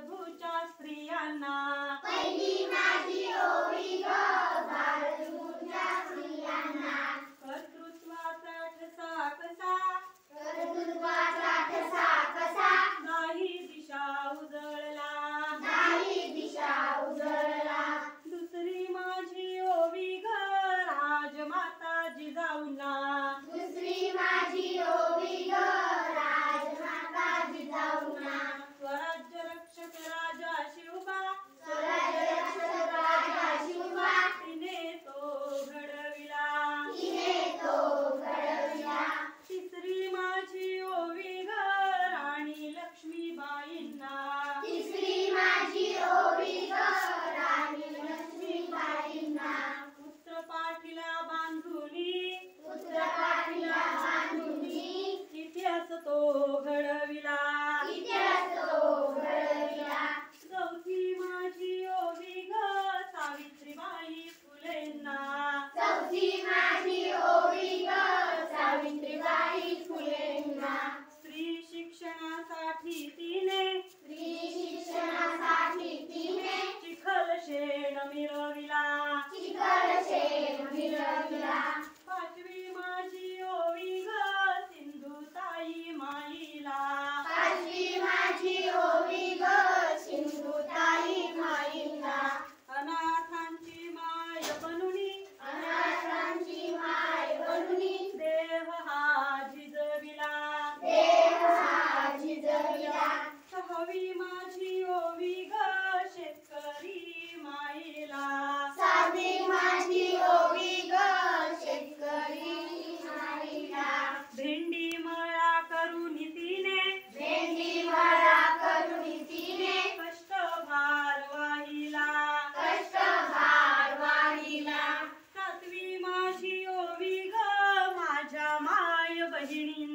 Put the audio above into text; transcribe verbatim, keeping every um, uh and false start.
भारतभूच्या स्त्रियांना पहिली माझी ओवी ग भारतभूच्या स्त्रियांना कर्तृत्वाचा ठसा कसा कर्तृत्वाचा ठसा कसा नाही दिशा उजळला नाही दिशा उजळला दुसरी माझी ओवी ग राजमाता जिजाऊंना दुसरी माझी ओवी ग राजमाता जिजाऊंना स्वराज्य रक्षक राजा शिवबा स्वराज्य रक्षक राजा शिवबा तिने तो घडविला तिने तो घडविला तिसरी माझी ओवी ग राणी लक्ष्मीबाईंना तिसरी माझी ओवी ग राणी लक्ष्मीबाईंना पुत्र पाठीला बांधुनी पुत्र पाठीला बांधुनी इतिहास तो घडविला इतिहास तो घडविला चौथी माझी ओवी ग सावित्रीबाई फुलेंना चौथी माझी ओवी ग सावित्रीबाई फुलेंना स्त्री शिक्षणासाठी तिने स्त्री शिक्षणासाठी तिने चिखल शेण मिरविला चिखल शेण मिरविला पाचवी माझी ओवी ग सिंधुताई माईला पाचवी माझी ओवी ग सिंधुताई माईला अनाथांची माय बनुनी अनाथांची माय बनुनी देह हा झिजविला देह हा झिजविला सहावी माझी ओवी ग शेतकरी माईला सातवी माझी ओवी ग शेतकरी माईला भेंडी मळा करून तिने भेंडी मळा करून तिने कष्ट भार वाहिला कष्ट भार वाहिला सातवी माझी ओवी ग माझ्या माय बहिणी